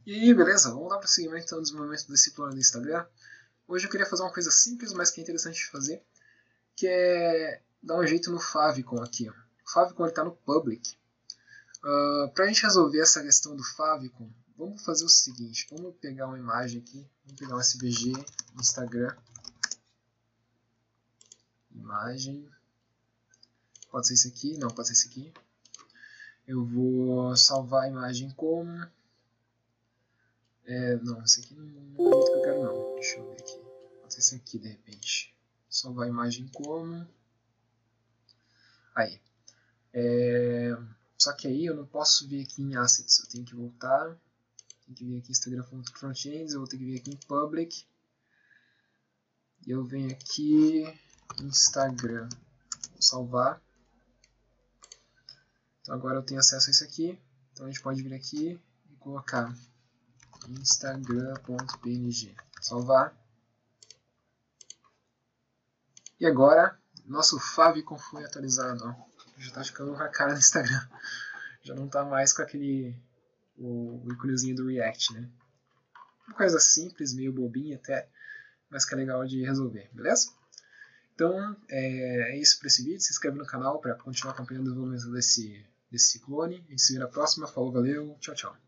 E aí, beleza? Vamos dar prosseguimento então, no desenvolvimento desse plano do Instagram. Hoje eu queria fazer uma coisa simples, mas que é interessante de fazer, que é dar um jeito no favicon aqui. O favicon está no public. Para a gente resolver essa questão do favicon, vamos fazer o seguinte, vamos pegar uma imagem aqui, vamos pegar um SVG, Instagram, imagem, pode ser esse aqui, não, pode ser esse aqui. Eu vou salvar a imagem como... não, esse aqui não é o jeito que eu quero não, deixa eu ver aqui, pode ser esse aqui de repente. Salvar a imagem como... Aí. Só que aí eu não posso vir aqui em Assets, eu tenho que voltar, tenho que vir aqui em Instagram Frontends, eu vou ter que vir aqui em Public, e eu venho aqui em Instagram, vou salvar. Então agora eu tenho acesso a isso aqui, então a gente pode vir aqui e colocar instagram.png, salvar. E agora, nosso favicon foi atualizado, ó. Já está ficando com a cara do Instagram, já não está mais com aquele o íconezinho do React, né? Uma coisa simples, meio bobinha até, mas que é legal de resolver, beleza? Então, é isso para esse vídeo. Se inscreve no canal para continuar acompanhando o desenvolvimento desse clone. A gente se vê na próxima. Falou, valeu, tchau, tchau.